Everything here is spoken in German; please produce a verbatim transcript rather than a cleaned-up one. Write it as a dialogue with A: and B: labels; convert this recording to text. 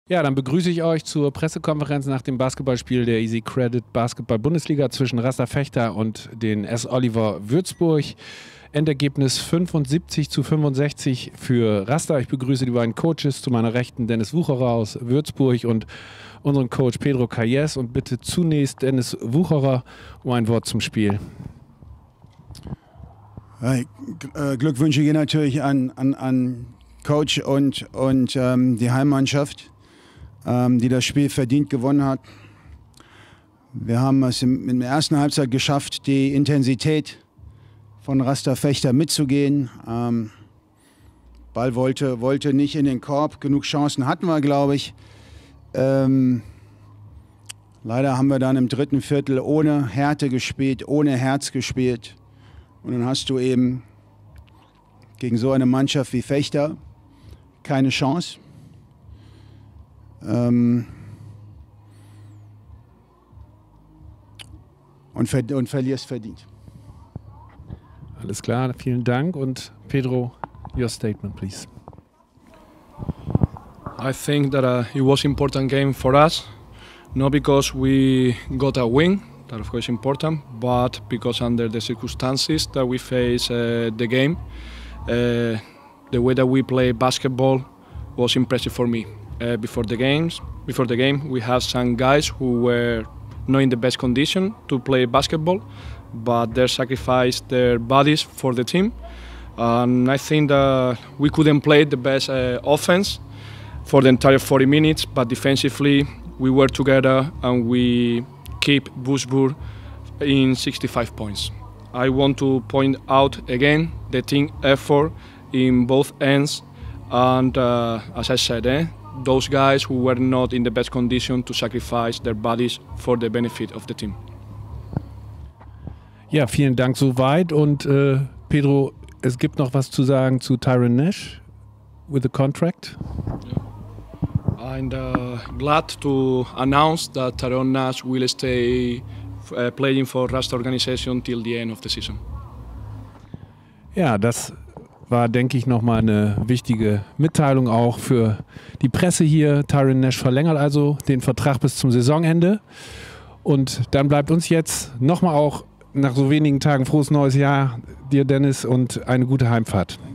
A: Ja, dann begrüße ich euch zur Pressekonferenz nach dem Basketballspiel der Easy Credit Basketball-Bundesliga zwischen Rasta Fechter und den S. Oliver Würzburg. Endergebnis fünfundsiebzig zu fünfundsechzig für Rasta. Ich begrüße die beiden Coaches, zu meiner Rechten Dennis Wucherer aus Würzburg und unseren Coach Pedro Calles. Und bitte zunächst Dennis Wucherer um ein Wort zum Spiel.
B: Glückwünsche gehen natürlich an, an, an Coach und, und ähm, die Heimmannschaft, ähm, die das Spiel verdient gewonnen hat. Wir haben es im, in der ersten Halbzeit geschafft, die Intensität von Rasta Fechter mitzugehen. Ähm, Ball wollte, wollte nicht in den Korb. Genug Chancen hatten wir, glaube ich. Ähm, leider haben wir dann im dritten Viertel ohne Härte gespielt, ohne Herz gespielt. Und dann hast du eben gegen so eine Mannschaft wie Fechter keine Chance. Ähm, und, ver und verlierst verdient.
A: Alles klar, vielen Dank. Und Pedro, your statement, please.
C: I think that uh, it was an important game for us, not because we got a win, that of course is important, but because under the circumstances that we face uh, the game, uh, the way that we play basketball was impressive for me. Uh, before the games, before the game, we had some guys who were not in the best condition to play basketball, but they sacrificed their bodies for the team. And I think that we couldn't play the best uh, offense for the entire forty minutes, but defensively we were together and we keep Würzburg in sixty-five points. I want to point out again the team effort in both ends, and uh, as I said, eh, those guys who were not in the best condition to sacrifice their bodies for the benefit of the team.
A: Ja, vielen Dank soweit. Und äh, Pedro, es gibt noch was zu sagen zu Tyron Nash with the contract.
C: Yeah. I'm uh, glad to announce that Tyron Nash will stay uh, playing for Rasta organization till the end of the season.
A: Ja, das war, denke ich, nochmal eine wichtige Mitteilung auch für die Presse hier. Tyron Nash verlängert also den Vertrag bis zum Saisonende. Und dann bleibt uns jetzt nochmal auch nach so wenigen Tagen frohes neues Jahr dir, Dennis, und eine gute Heimfahrt.